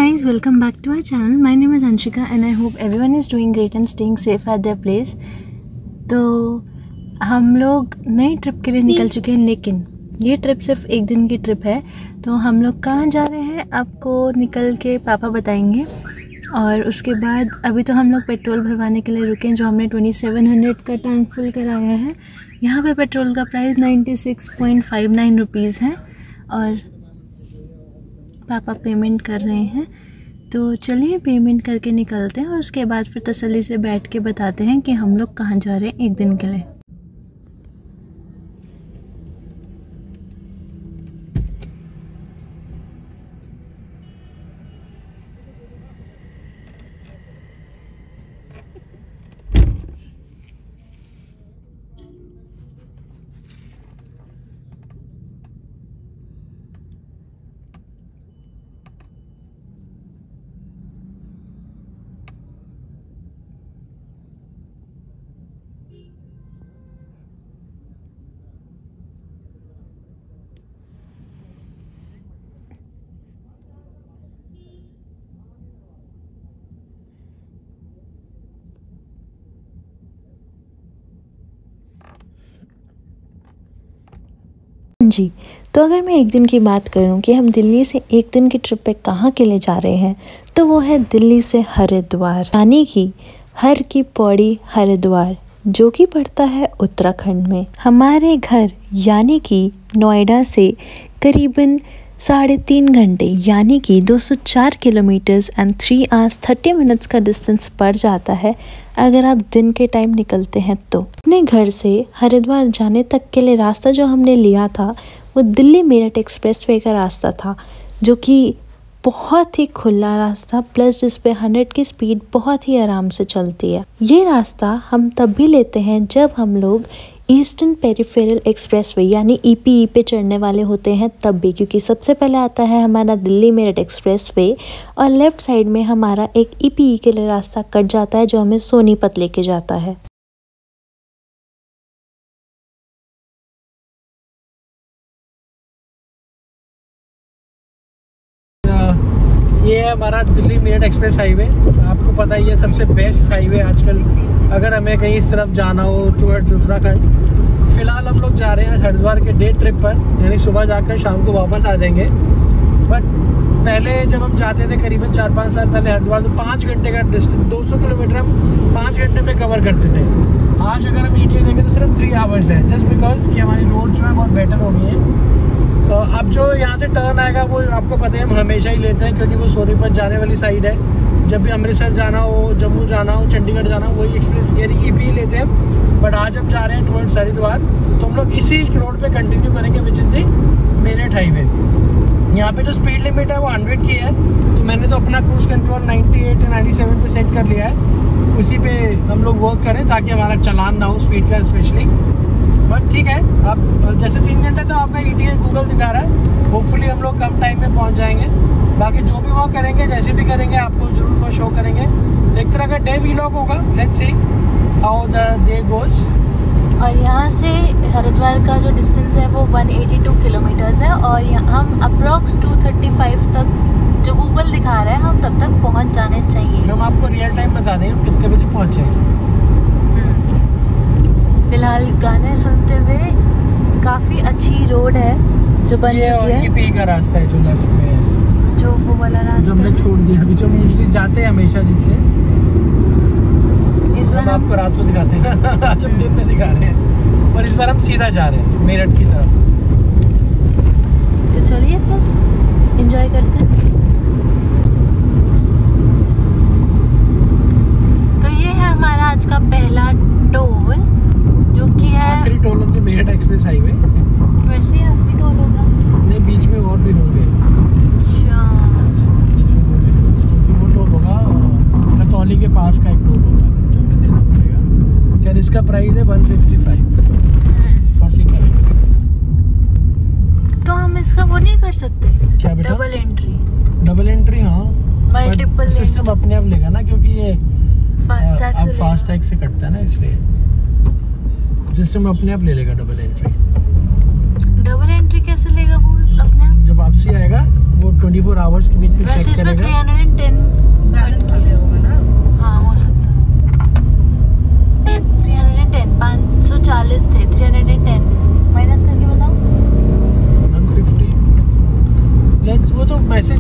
guys, welcome back to our channel. My name is Anshika and I hope everyone is doing great and staying safe at their place. तो हम लोग नई trip के लिए निकल चुके हैं, लेकिन ये ट्रिप सिर्फ एक दिन की ट्रिप है। तो हम लोग कहाँ जा रहे हैं आपको निकल के पापा बताएंगे। और उसके बाद अभी तो हम लोग पेट्रोल भरवाने के लिए रुके, जो हमने 2700 का टैंक फुल कराया है। यहाँ पे पेट्रोल का प्राइस 96.59 रुपीज़ है और पापा पेमेंट कर रहे हैं। तो चलिए पेमेंट करके निकलते हैं और उसके बाद फिर तसल्ली से बैठ के बताते हैं कि हम लोग कहाँ जा रहे हैं एक दिन के लिए। जी, तो अगर मैं एक दिन की बात करूं कि हम दिल्ली से एक दिन की ट्रिप पे कहाँ के लिए जा रहे हैं, तो वो है दिल्ली से हरिद्वार, यानी कि हर की पौड़ी हरिद्वार, जो कि पड़ता है उत्तराखंड में। हमारे घर यानी कि नोएडा से करीबन 3.5 घंटे यानी कि 204 किलोमीटर्स एंड 3 आवर्स 30 मिनट्स का डिस्टेंस पड़ जाता है अगर आप दिन के टाइम निकलते हैं। तो अपने घर से हरिद्वार जाने तक के लिए रास्ता जो हमने लिया था वो दिल्ली मेरठ एक्सप्रेसवे का रास्ता था, जो कि बहुत ही खुला रास्ता, प्लस जिस पे 100 की स्पीड बहुत ही आराम से चलती है। ये रास्ता हम तब भी लेते हैं जब हम लोग ईस्टर्न पेरिफेरल एक्सप्रेसवे यानी ईपीई पे चढ़ने वाले होते हैं, तब भी, क्योंकि सबसे पहले आता है हमारा दिल्ली मेरठ एक्सप्रेसवे और लेफ्ट साइड में हमारा एक ईपीई के लिए रास्ता कट जाता है जो हमें सोनीपत लेके जाता है। ये है हमारा दिल्ली मेरठ एक्सप्रेस हाईवे। आपको पता ही है सबसे बेस्ट हाईवे आजकल अगर हमें कहीं इस तरफ जाना हो टुवर्ड्स उत्तराखंड। फिलहाल हम लोग जा रहे हैं हरिद्वार के डे ट्रिप पर, यानी सुबह जाकर शाम को वापस आ जाएंगे। बट पहले जब हम जाते थे करीबन 4-5 साल पहले हरिद्वार, तो 5 घंटे का डिस्टेंस 200 किलोमीटर हम 5 घंटे में कवर करते थे। आज अगर हम ईटीए देखें तो सिर्फ 3 आवर्स है, जस्ट बिकॉज कि हमारी रोड जो है बहुत बेटर हो गई है। अब जो यहाँ से टर्न आएगा वो आपको पता है हम हमेशा ही लेते हैं, क्योंकि वो सोनीपत जाने वाली साइड है। जब भी अमृतसर जाना हो, जम्मू जाना हो, चंडीगढ़ जाना हो, वही एक्सप्रेस यानी ईपी लेते हैं। बट आज हम जा रहे हैं टुवर्ड्स हरिद्वार, तो हम लोग इसी रोड पे कंटिन्यू करेंगे, which is the Meerut highway. यहाँ पे जो स्पीड लिमिट है वो 100 की है, तो मैंने तो अपना क्रूज कंट्रोल 98 या 97 पे सेट कर लिया है। उसी पे हम लोग वर्क करें ताकि हमारा चलान ना हो स्पीड का स्पेशली। बट ठीक है, अब जैसे 3 घंटे तो आपका ईटीए गूगल दिखा रहा है, होपफुली हम लोग कम टाइम में पहुंच जाएंगे। बाकी जो भी वो करेंगे, जैसे भी करेंगे, आपको जरूर वो शो करेंगे। एक तरह का डे व्लॉग होगा। Let's see how the day goes. और यहाँ से हरिद्वार का जो डिस्टेंस है वो 182 किलोमीटर्स है और हम अप्रॉक्स 235 तक जो गूगल दिखा रहा है हम तब तक पहुँच जाने चाहिए। हम आपको रियल टाइम बता देंगे हम कितने बजे पहुँचेंगे। फिलहाल गाने सुनते हुए, काफ़ी अच्छी रोड है जो बन चुकी है। ईपी का रास्ता है जो लेफ्ट में है, जो वो वाला रास्ता हमने छोड़ दिया अभी, जो यूजुअली जाते हैं हमेशा जिससे। इस बार आपको रात को दिखाते हैं आज हम दिन में दिखा रहे हैं, और इस बार हम सीधा जा रहे हैं मेरठ की तरफ। तो चलिए फिर एंजॉय करते हैं। तो ये है हमारा आज का पहला टोल, जो कि है आखिरी toll of the Meerut express highway. वैसे ही आखिरी टोल होगा, नहीं बीच में और भी होंगे। अच्छा, वो टोल होगा कतौली के पास का एक टोल होगा जो हमें देना पड़ेगा। खैर इसका प्राइस है 155 फॉर सिंगल। तो हम इसका वो नहीं कर सकते क्या बेटा? डबल एंट्री हाँ, मल्टीपल सिस्टम अपने आप लेगा ना, क्योंकि ये फास्ट टैग से कटता है ना, इसलिए सिस्टम अपने आप ले लेगा डबल एंट्री। डबल एंट्री कैसे लेगा वो अपने आप? जब वापसी आएगा वो 24 आवर्स के बीच में चेक करेगा। वैसे इसमें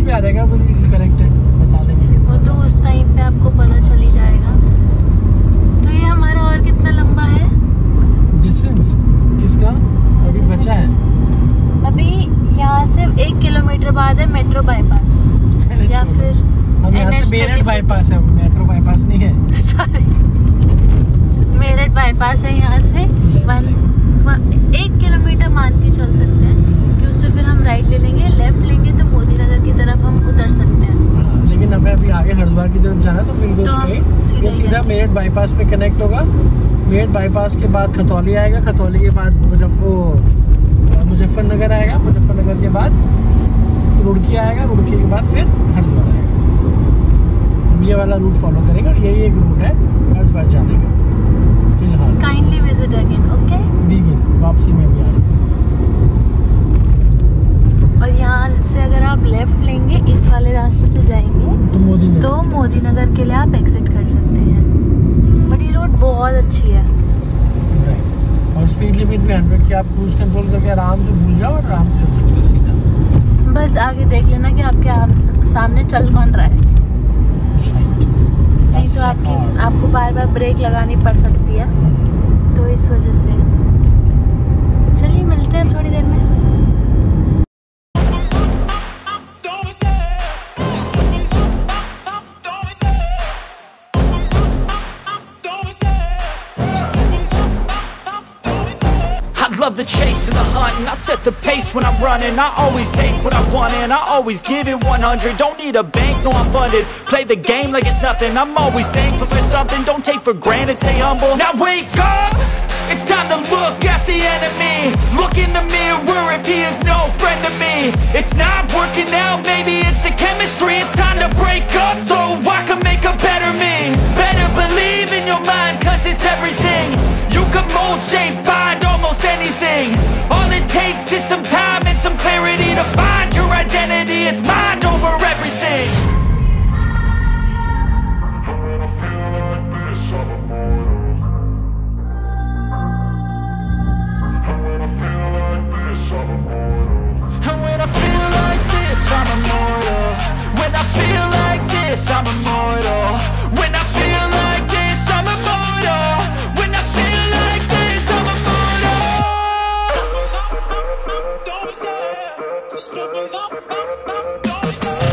पे आ जाएगा वो करेक्ट है, बता देंगे वो तो उस टाइम पे आपको पता चल ही जाएगा। तो ये हमारा और कितना लंबा है डिस्टेंस इसका अभी बचा है? अभी यहाँ से 1 किलोमीटर बाद है मेट्रो बाईपास या फिर हम यहाँ से मेरठ बाईपास है, मेट्रो बाईपास नहीं है। सॉरी, मेरठ बाईपास है यहाँ से 1 किलोमीटर मान के चल सकते हैं कि उससे फिर हम राइट ले लेंगे, लेफ्ट लेंगे तो मोदी नगर की तरफ हम उतर सकते हैं। लेकिन हमें अभी आगे हरिद्वार की तरफ जाना है तो विल गो स्ट्रेट, ये सीधा मेरठ बाईपास पे कनेक्ट होगा। मेरठ बाईपास के बाद खतौली आएगा, खतौली के बाद मुजफ्फरनगर आएगा, मुजफ्फरनगर के बाद रुड़की आएगा, रुड़की के बाद फिर हरिद्वार आएगा। हम ये वाला रूट फॉलो करेंगे और यही एक रूट है हरिद्वार जाने का फिलहाल। Kindly visit again, okay. वापसी में भी आ रही है। और यहाँ से अगर आप लेफ्ट लेंगे इस वाले रास्ते से जाएंगे तो मोदी नगर के लिए आप एग्जिट कर सकते हैं। बट ये रोड बहुत अच्छी है और स्पीड लिमिट भी 100 की, आप क्रूज कंट्रोल करके आराम से भूल जाओ और आराम से चल सकते हो सीधा। बस आगे देख लेना कि आपके सामने चल कौन रहा है, नहीं तो आपको बार बार ब्रेक लगानी पड़ सकती है, तो इस वजह से। चलिए मिलते हैं थोड़ी देर में। Love the chase and the hunt, and I set the pace when I'm running. I always take what I want and I always give it 100. Don't need a bank, no I'm funded. Play the game like it's nothing. I'm always thankful for something. Don't take for granted, stay humble. Now wake up, it's time to look at the enemy. Look in the mirror if he is no friend to me. It's not working out, maybe it's the chemistry. It's time to break up so I can make a better me. Better believe in your mind, cause it's everything. You can mold, shape, find almost anything. All it takes is some time and some clarity to find your identity. It's mind over everything. And when I feel like this, I'm immortal. When I feel like this, I'm immortal. When I feel like this, I'm immortal. When I feel like this, I'm immortal. Don't be scared. Step it up, don't be scared.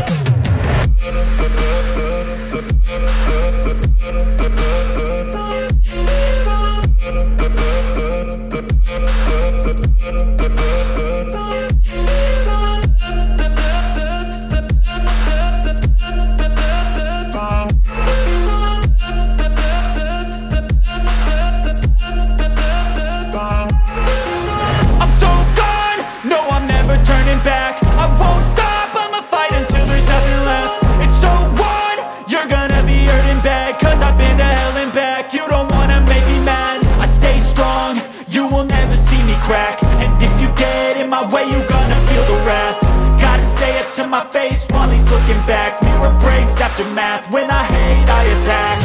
And if you get in my way, you gonna feel the wrath. Gotta say it to my face while he's looking back. Mirror breaks after math. When I hate, I attack.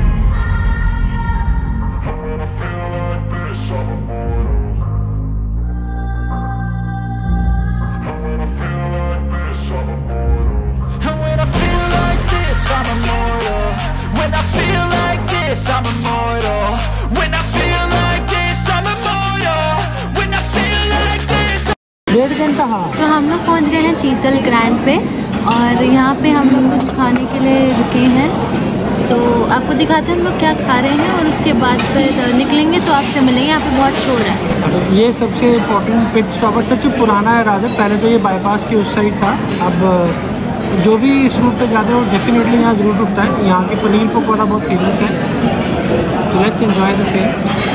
And when I feel like this, I'm immortal. When I feel like this, I'm immortal. When I feel like this, I'm immortal. When I feel like this. 1.5 घंटा। हाँ, तो हम लोग पहुँच गए हैं चीतल grand पे और यहाँ पे हम लोग कुछ खाने के लिए रुके हैं। तो आपको दिखाते हैं हम लोग क्या खा रहे हैं और उसके बाद फिर निकलेंगे तो आपसे मिलेंगे। यहाँ पे बहुत शोर है। ये सबसे इम्पोर्टेंट पिट स्टॉप है, सबसे पुराना है राजा। पहले तो ये बाईपास की उस साइड था, अब जो भी इस रूट पे जाते हैं वो डेफिनेटली यहाँ ज़रूर रुकता है। यहाँ की पनीर पकौड़ा बहुत फेमस है, तो let's enjoy the same.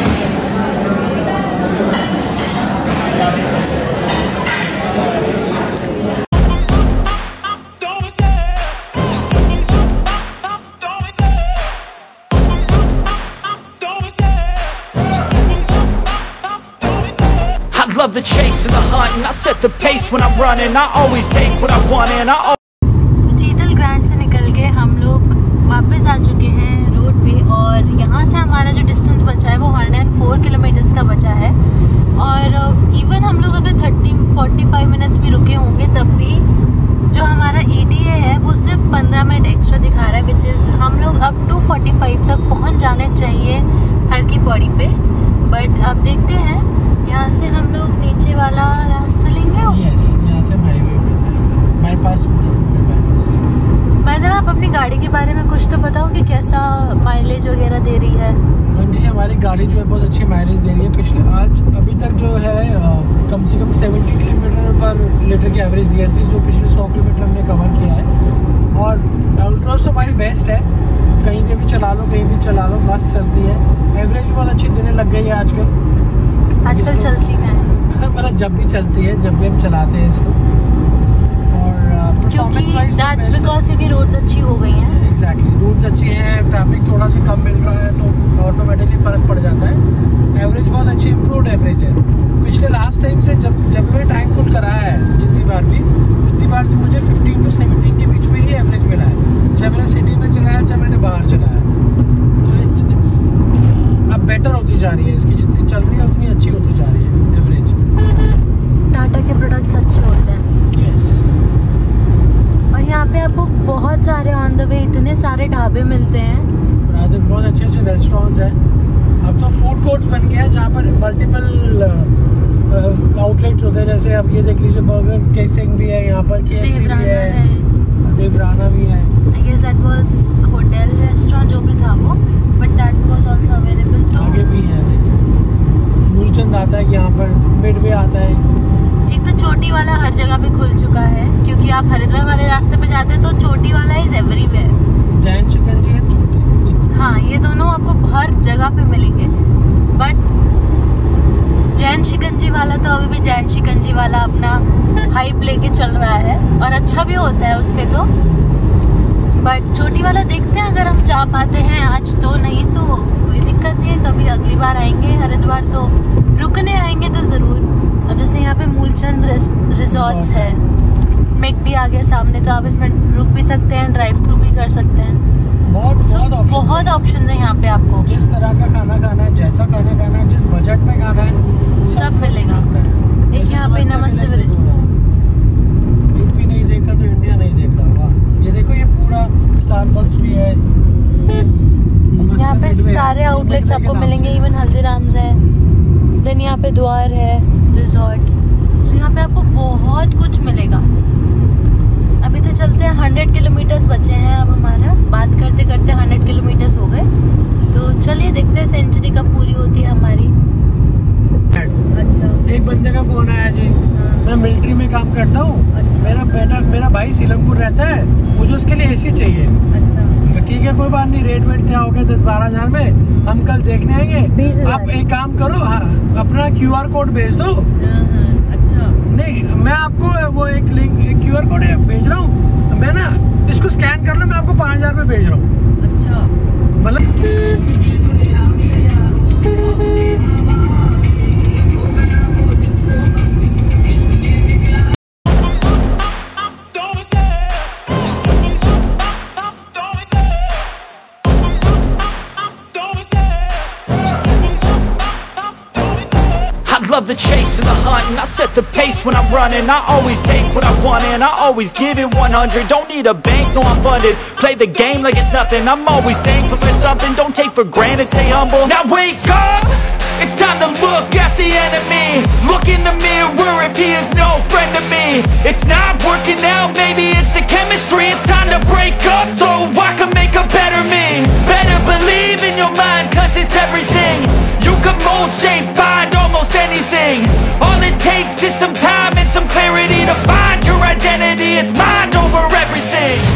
Love the chase and the hunt, and I set the pace when I'm running. I always take what I want and I तो चीतल ग्रैंड से निकल के हम लोग वापस आ चुके हैं रोड पे और यहाँ से हमारा जो डिस्टेंस बचा है वो 140 4 किलोमीटर्स का बचा है। और इवन हम लोग अगर 30-45 मिनट्स भी रुके होंगे तब भी जो हमारा ETA है वो सिर्फ 15 मिनट एक्स्ट्रा दिखा रहा है, विच इज़ हम लोग अब 2:45 तक पहुंच जाने चाहिए हर की पौड़ी पे। बट अब देखते हैं, यहाँ से हम लोग नीचे वाला रास्ता लेंगे। यस, यहाँ से हाईवे पे बाईपास। मैडम आप अपनी गाड़ी के बारे में कुछ तो बताओ कि कैसा माइलेज वगैरह दे रही है। जी, हमारी गाड़ी जो है बहुत अच्छी माइलेज दे रही है। पिछले अभी तक जो है कम से कम 70 किलोमीटर पर लीटर की एवरेज दी है, जो पिछले 100 किलोमीटर हमने कवर किया है। और अल्ट्रोज तो हमारी बेस्ट है, कहीं पे भी चला लो, कहीं भी चला लो, मस्त चलती है। एवरेज भी बहुत अच्छी देने लग गई है आजकल चलती है मतलब जब भी चलती है, जब भी हम चलाते हैं इसको। क्योंकि रोड्स अच्छी हो गई हैं। एग्जैक्टली, रोड्स अच्छी हैं, ट्रैफिक थोड़ा सा कम मिल रहा है तो ऑटोमेटिकली फ़र्क पड़ जाता है। एवरेज बहुत अच्छी इम्प्रूव्ड एवरेज है पिछले लास्ट टाइम से। जब मैंने टाइम फुल कराया है जितनी बार भी, उतनी बार से मुझे 15 से 17 के बीच में ही एवरेज मिला है, चाहे मैंने सिटी में चलाया चाहे मैंने बाहर चलाया। तो इट्स अब बेटर होती जा रही है, इसकी जितनी चल रही है उतनी अच्छी होती जा रही है एवरेज। टाटा के प्रोडक्ट्स अच्छे होते हैं। यस। और यहाँ पे आपको बहुत सारे ऑन द वे इतने सारे ढाबे मिलते हैं, बहुत अच्छे अच्छे रेस्टोरेंट्स हैं। अब तो फूड कोर्ट्स बन गए हैं जहाँ पर मल्टीपल आउटलेट्स होते हैं। जैसे अब ये देख लीजिए, बर्गर किंग भी है यहाँ पर, KFC भी है, देवराना भी है। I guess that was hotel restaurant जो भी था वो, but that was also available. तो आगे भी है, देखिए मूलचंद आता है यहाँ पर, मिडवे आता है। एक तो चोटी वाला हर जगह पे खुल चुका है, क्योंकि आप हरिद्वार वाले रास्ते पे जाते हैं तो चोटी वाला इज एवरीवेयर। जैन शिकंजी है चोटी। हाँ, ये दोनों आपको हर जगह पे मिलेंगे। बट जैन शिकंजी वाला तो अभी भी जैन शिकंजी वाला अपना हाइप लेके चल रहा है और अच्छा भी होता है उसके तो। बट चोटी वाला देखते हैं, अगर हम जा पाते हैं आज तो, नहीं तो कोई दिक्कत नहीं है, कभी अगली बार आएंगे हरिद्वार तो रुकने आएंगे तो ज़रूर। अब जैसे यहाँ पे मूलचंद रिजॉर्ट्स है, मेकडी आ गया सामने, तो आप इसमें रुक भी सकते हैं, ड्राइव थ्रू भी कर सकते हैं। बहुत ऑप्शन है यहाँ पे, आपको जिस तरह का खाना खाना है, जैसा खाना खाना है, जिस बजट में खाना है, सब मिलेगा। एक यहाँ पे नमस्ते विलेज, यूपी नहीं देखा तो इंडिया नहीं देखा। वाह, ये देखो, ये पूरा स्टारबक्स भी है यहाँ पे। सारे आउटलेट्स आपको मिलेंगे, इवन हल्दीराम्स है, देन यहाँ पे द्वार है रिजॉर्ट। तो यहाँ पे आपको बहुत कुछ मिलेगा। अभी तो चलते हैं, 100 किलोमीटर्स बचे हैं अब हमारा, बात करते करते 100 किलोमीटर्स हो गए। तो चलिए देखते हैं सेंचुरी कब पूरी होती है हमारी। अच्छा, एक बंदे का फोन आया जी। मैं मिलिट्री में काम करता हूँ। अच्छा। मेरा भाई सीलमपुर रहता है, मुझे उसके लिए AC चाहिए। अच्छा, ठीक है, कोई बात नहीं, रेट वेट क्या हो गया 10-12 हज़ार में, हम कल देखने आएंगे। आप एक काम करो, हाँ, अपना QR कोड भेज दो। अच्छा, नहीं, मैं आपको वो एक लिंक, एक QR कोड भेज रहा हूँ, मैं ना इसको स्कैन कर लो, मैं आपको 5000 में भेज रहा हूँ। अच्छा, मतलब love the chase and the hunt, and I set the pace when I'm running. I always take what I want and I always give it 100. Don't need a bank, no I'm funded. Play the game like it's nothing. I'm always thankful for something. Don't take for granted, stay humble. Now wake up, it's time to look at the enemy. Look in the mirror if he is no friend to me. It's not working out, maybe it's the chemistry. It's time to break up so I can make a better me. Better believe in your mind, cause it's everything. You can mold, shape, find almost anything. All it takes is some time and some clarity to find your identity. It's mind over everything.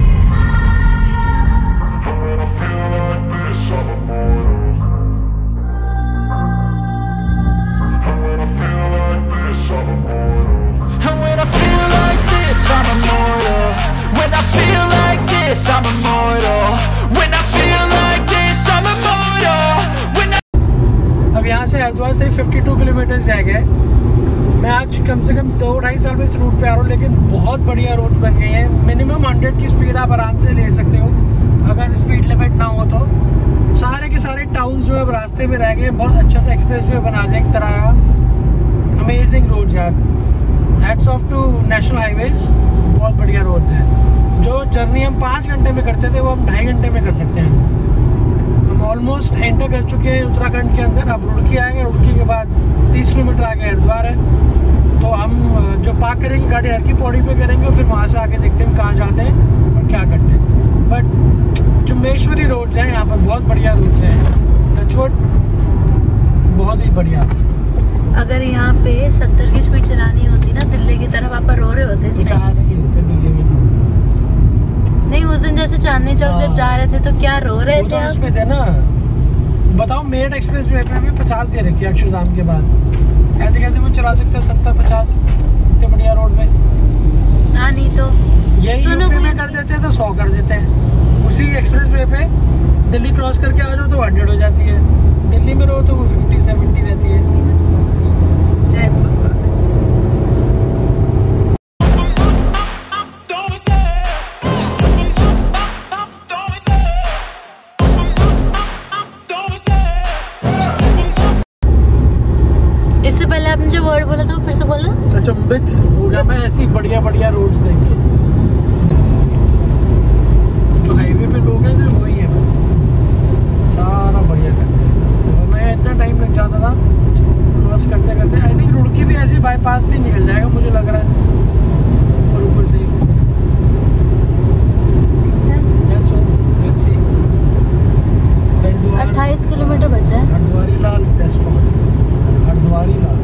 And when I feel like this, I'm immortal. When I feel like this, I'm immortal. When I feel like this, I'm immortal. When I... अब यहाँ से हरिद्वार से 52 kilometre रह गए। मैं आज कम से कम 2-2.5 साल में इस रूट पे आ रहा हूँ, लेकिन बहुत बढ़िया रोड बन गई है। मिनिमम 100 की स्पीड आप आराम से ले सकते हो, अगर स्पीड लिमिट ना हो तो। सारे के सारे टाउन्स जो अब रास्ते में रह गए, बहुत अच्छा सा एक्सप्रेस वे बना दिया एक तरह का। अमेजिंग रोड्स यार, hats off to national highways, बहुत बढ़िया रोड्स हैं। जो जर्नी हम 5 घंटे में करते थे वो हम 2.5 घंटे में कर सकते हैं। हम ऑलमोस्ट एंटर कर चुके हैं उत्तराखंड के अंदर। अब रुड़की आएंगे, रुड़की के बाद 30 किलोमीटर आगे हरिद्वार है। तो हम जो पार्क करेंगे गाड़ी हर की पौड़ी पे करेंगे, फिर वहाँ से आके देखते हैं कहाँ जाते हैं और क्या करते हैं। बट चुम्बेश्वरी रोड्स हैं यहाँ पर, बहुत बढ़िया रोड्स हैं, टचवुड, बहुत ही बढ़िया। अगर यहाँ पे 70 की स्पीड चलानी होती ना दिल्ली की तरफ, आप रो रहे होते। 50 की होते दिल्ली में। नहीं, उस दिन जैसे चांदनी चौक जब जा रहे थे तो क्या रो रहे थे आप? उसमें थे ना, बताओ मेरठ एक्सप्रेस वे पे हमें 50 दे रखी है अक्षरधाम के बाद। ऐसे कैसे वो चला सकते हैं 70-50 इतने बढ़िया रोड में? हाँ, नहीं तो यही यूपी में कर देते हैं तो 100 कर देते हैं। उसी एक्सप्रेस वे पे दिल्ली क्रॉस करके आ जाओ तो 100 हो जाती है, दिल्ली में रहो तो वो 50-70 रहती है। इससे पहले आपने जो वर्ड बोला था वो फिर से बोला। अचंभित हो गया मैं ऐसी बढ़िया बढ़िया रोड्स देख के। जो हाईवे पे लोग हैं सिर्फ वही है, बस सारा बढ़िया करते हैं। वरना इतना टाइम लग जाता था क्रॉस करते करते। आई थिंक रुड़की भी ऐसे बाईपास से निकल जाएगा मुझे लग रहा है, और ऊपर से 28 किलोमीटर बचा है। हरद्वारी लाल रेस्टोरेंट, हरद्वारी लाल।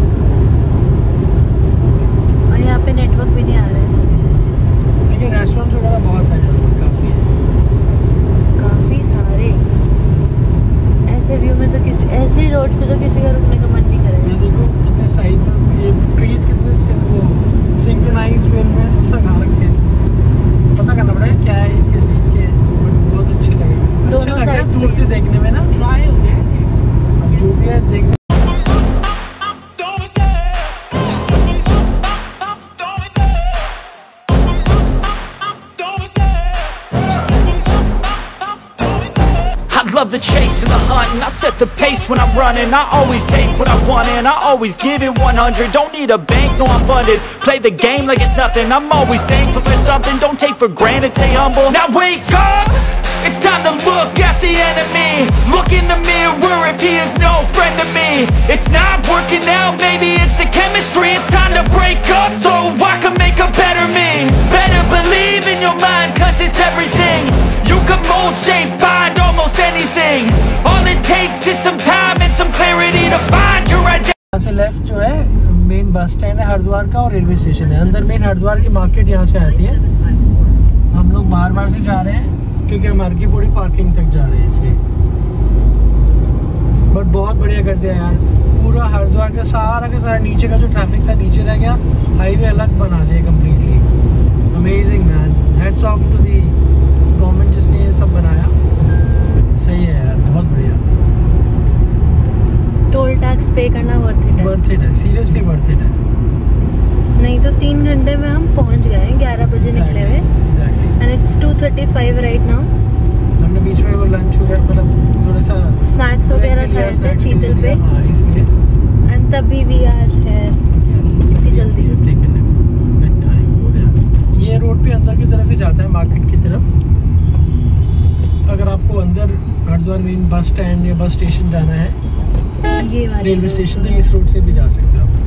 और यहाँ पे नेटवर्क भी नहीं आ रहा है, लेकिन रेस्टोरेंट वगैरह बहुत है, काफ़ी है, काफ़ी सारे। ऐसे व्यू में तो किसी, ऐसे रोड्स पे तो किसी का रुकने का मन नहीं करेगा। ये देखो कितने साइड में ये ट्रीज कितने सिंक्रोनाइज वे में लगा रखे हैं। पता करना पड़ेगा क्या है, किस चीज़ के, बट बहुत अच्छे लगेंगे। अच्छे लग रहे हैं दूर से देखने में ना, ट्राई हो गया। अब जो भी है देखने। Love the chase and the hunt, and I set the pace when I'm running. I always take what I want and I always give it 100. Don't need a bank, no I'm funded. Play the game like it's nothing. I'm always thankful for something. Don't take for granted, stay humble. Now wake up, it's time to look at the enemy. Look in the mirror if he is no friend to me. It's not working out, maybe it's the chemistry. It's time to break up so I can make a better me. Better believe in your mind, cause it's everything. You can mold, shape, find almost anything. All it takes is some time and some clarity to find your identity. यहाँ से left जो है main bus stand है हरिद्वार का और railway station है। अंदर main Haridwar की मार्केट यहाँ से आती है। हम लोग बार से जा रहे हैं क्योंकि हम हर की पौड़ी पार्किंग तक जा रहे हैं इसलिए। बट बहुत बढ़िया कर दिया यार, पूरा हरिद्वार का सारा नीचे का जो ट्रैफिक था नीचे रह गया, हाईवे अलग बना दिया completely. Amazing man, heads off to the government जिसने ये सब बनाया। सही है यार, बहुत बढ़िया। टोल टैक्स पे करना वर्थ इट है, सीरियसली वर्थ इट है। नहीं तो 3 घंटे में हम पहुंच गए, 11 बजे निकले हुए, एंड इट्स 2:35 राइट नाउ। हमने बीच में वो लंच वगैरह मतलब थोड़ा सा स्नैक्स वगैरह खाए थे चीतल पे, इसलिए, एंड तभी वी आर हियर इतनी जल्दी। ये रोड पे अंदर की तरफ ही जाता है, मार्केट की तरफ। अगर आपको अंदर हरिद्वार मेन बस स्टैंड या बस स्टेशन जाना है, ये रेलवे स्टेशन, तो इस रोड से भी जा सकते हो आप।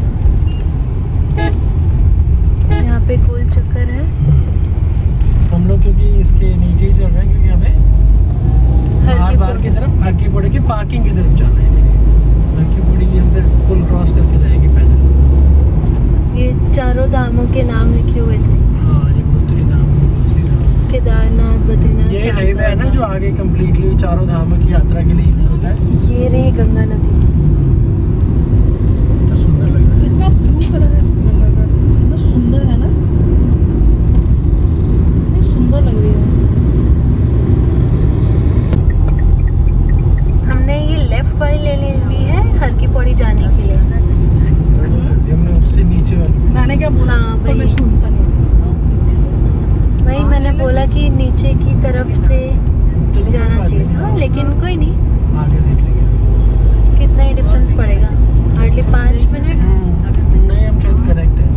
यहाँ पे गोल चक्कर है। हम लोग क्योंकि इसके नीचे ही चल रहे हैं क्योंकि हमें बाहर की तरफ हर की पौड़ी की पार्किंग की तरफ जाना है, इसलिए हर की पौड़ी हम फिर पुल क्रॉस करके जाएंगे पैदल। ये चारों धामों के नाम लिखे हुए थे। हाँ, ये बद्रीधाम, केदारनाथ, बद्रीनाथ। ये हाईवे है ना जो आगे कम्प्लीटली चारों धामों की यात्रा के लिए यूज होता है। ये रही गंगा नदी। तो सुंदर लग रहा है, कितना ब्लू कलर है गंगा का, कितना सुंदर है ना, कितनी सुंदर लग रही है। हमने ये लेफ्ट वाली ले ली है हर की पौड़ी जाने के लिए। हमने उससे नीचे वाली। मैंने क्या बोला? हाँ, तो मैं सुनता नहीं। वही मैंने बोला कि नीचे की तरफ से चलो जाना चाहिए था, लेकिन कोई नहीं, आगे देख लेंगे कितना ही डिफरेंस पड़ेगा, हार्डली 5 मिनट। नहीं हम शायद करेक्ट है।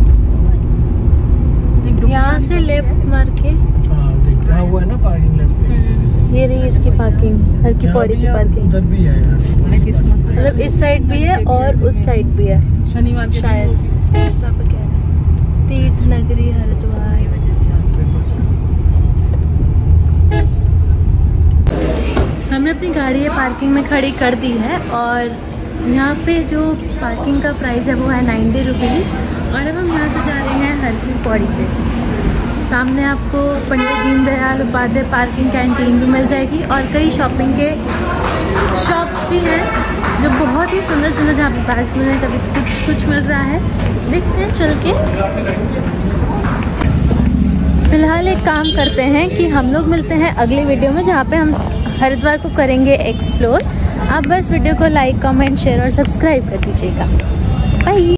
यहाँ से लेफ्ट मार के देखते हैं, वो है ना पार्किंग लेफ्ट। ये रही इसकी पार्किंग, हर की पौड़ी की पार्किंग। उधर भी है मतलब इस साइड भी है और उस साइड भी है शनिवार शायद। पापा कह रहे तीर्थ नगरी हरिद्वार। हमने अपनी गाड़ी पार्किंग में खड़ी कर दी है और यहाँ पे जो पार्किंग का प्राइस है वो है 90 रुपीज़। और अब हम यहाँ से जा रहे हैं हर की पौड़ी पे। सामने आपको पंडित दीनदयाल उपाध्याय पार्किंग कैंटीन भी मिल जाएगी और कई शॉपिंग के शॉप्स भी हैं जो बहुत ही सुंदर सुंदर, जहाँ पे बैग्स मिल रहे हैं, कभी कुछ मिल रहा है। देखते हैं चल के। फिलहाल एक काम करते हैं कि हम लोग मिलते हैं अगले वीडियो में, जहाँ पे हम हरिद्वार को करेंगे एक्सप्लोर। आप बस वीडियो को लाइक, कमेंट, शेयर और सब्सक्राइब कर दीजिएगा। बाय।